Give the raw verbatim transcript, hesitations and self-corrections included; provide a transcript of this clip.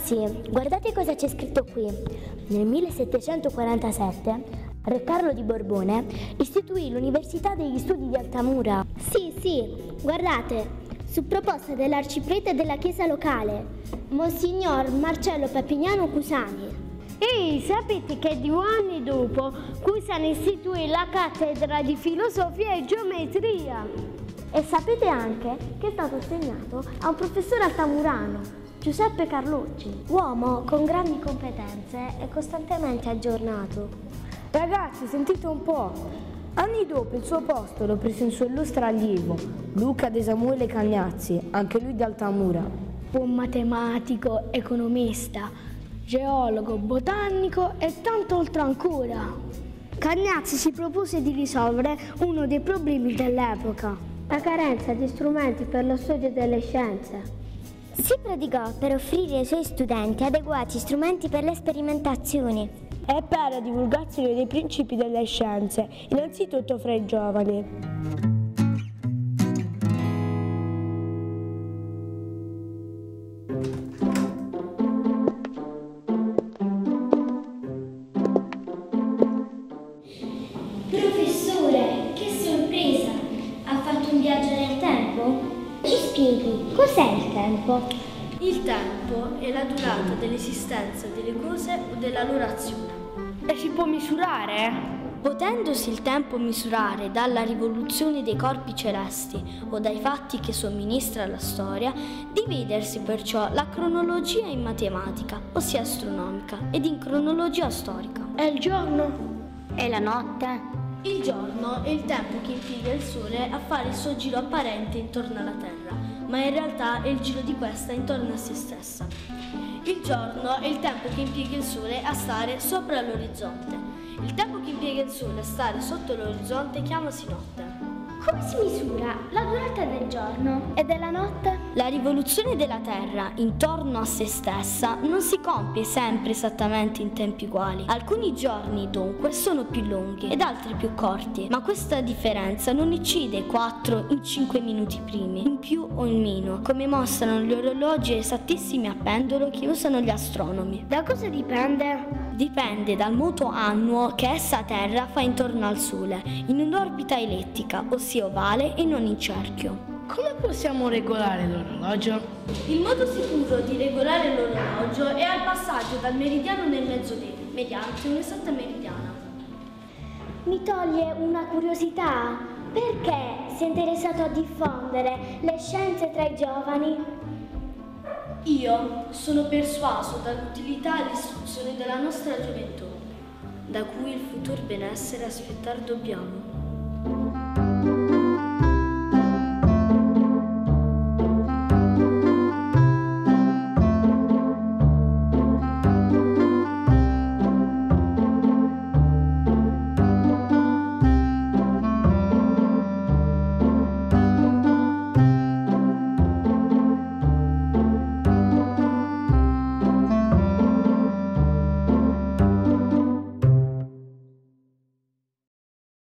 Ragazzi, guardate cosa c'è scritto qui. Nel millesettecentoquarantasette Re Carlo di Borbone istituì l'Università degli Studi di Altamura. Sì, sì, guardate, su proposta dell'arciprete della chiesa locale, Monsignor Marcello Papignano Cusani. Ehi, sapete che due anni dopo Cusani istituì la cattedra di filosofia e geometria? E sapete anche che è stato assegnato a un professore altamurano, Giuseppe Carlucci, uomo con grandi competenze e costantemente aggiornato. Ragazzi, sentite un po'. Anni dopo il suo posto lo prese un suo illustre allievo, Luca De Samuele Cagnazzi, anche lui di Altamura. Buon matematico, economista, geologo, botanico e tanto altro ancora. Cagnazzi si propose di risolvere uno dei problemi dell'epoca: la carenza di strumenti per lo studio delle scienze. Si prodigò per offrire ai suoi studenti adeguati strumenti per le sperimentazioni e per la divulgazione dei principi delle scienze, innanzitutto fra i giovani. Professore, che sorpresa! Ha fatto un viaggio nel tempo? Ci spieghi, cos'è il tempo? Il tempo è la durata dell'esistenza delle cose o della loro azione. E si può misurare? Potendosi il tempo misurare dalla rivoluzione dei corpi celesti o dai fatti che somministra la storia, dividersi perciò la cronologia in matematica, ossia astronomica, ed in cronologia storica. E il giorno? E la notte? Il giorno è il tempo che impiega il Sole a fare il suo giro apparente intorno alla Terra, ma in realtà è il giro di questa intorno a se stessa. Il giorno è il tempo che impiega il Sole a stare sopra l'orizzonte. Il tempo che impiega il Sole a stare sotto l'orizzonte chiamasi notte. Come si misura la durata del giorno e della notte? La rivoluzione della Terra intorno a se stessa non si compie sempre esattamente in tempi uguali. Alcuni giorni dunque sono più lunghi ed altri più corti, ma questa differenza non incide quattro in cinque minuti primi, in più o in meno, come mostrano gli orologi esattissimi a pendolo che usano gli astronomi. Da cosa dipende? Dipende dal moto annuo che essa Terra fa intorno al Sole, in un'orbita ellittica, ossia ovale e non in cerchio. Come possiamo regolare l'orologio? Il modo sicuro di regolare l'orologio è al passaggio dal meridiano nel mezzodì, mediante un'esatta meridiana. Mi toglie una curiosità. Perché si è interessato a diffondere le scienze tra i giovani? Io sono persuaso dall'utilità e l'istruzione della nostra gioventù, da cui il futuro benessere aspettar dobbiamo.